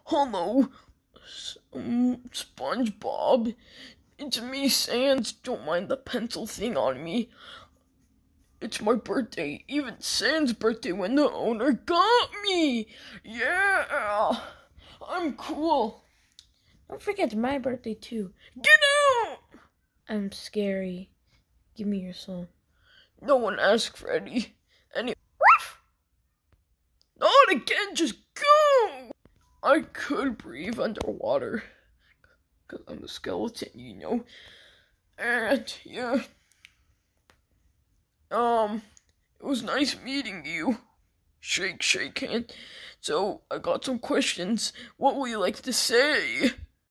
Hello, SpongeBob. It's me, Sans. Don't mind the pencil thing on me. It's my birthday, even Sans' birthday when the owner got me. Yeah, I'm cool. Don't forget it's my birthday too. Get out! I'm scary. Give me your song. No one asked Freddy. Not again, just go! I could breathe underwater. Because I'm a skeleton, you know. And, yeah. It was nice meeting you. Shake hand. So, I got some questions. What would you like to say?